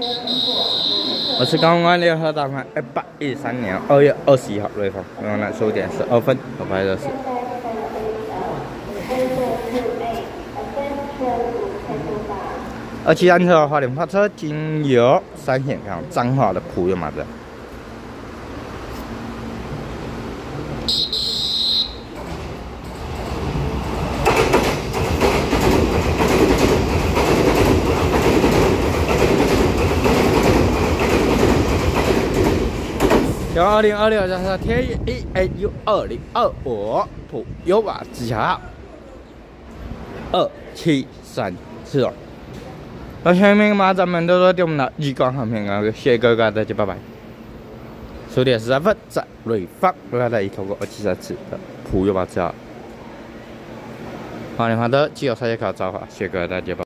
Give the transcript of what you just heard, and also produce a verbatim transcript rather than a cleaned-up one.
我是港湾联合大盘一百一十三年二月二十一号瑞丰，刚刚十五点十二分，合拍热是。二七单车花莲发车经由三线看彰化的普悠马自。 由二零二六加上 T E A U 二零二五普悠马自强号二七三四二。那前面马咱们都说对我们的日光航片啊，谢谢各位大家，拜拜。十点十三分，在瑞芳，我要带一通过二七三四的普悠马自强号。欢迎好的，既有参加考招法，谢谢各位大家。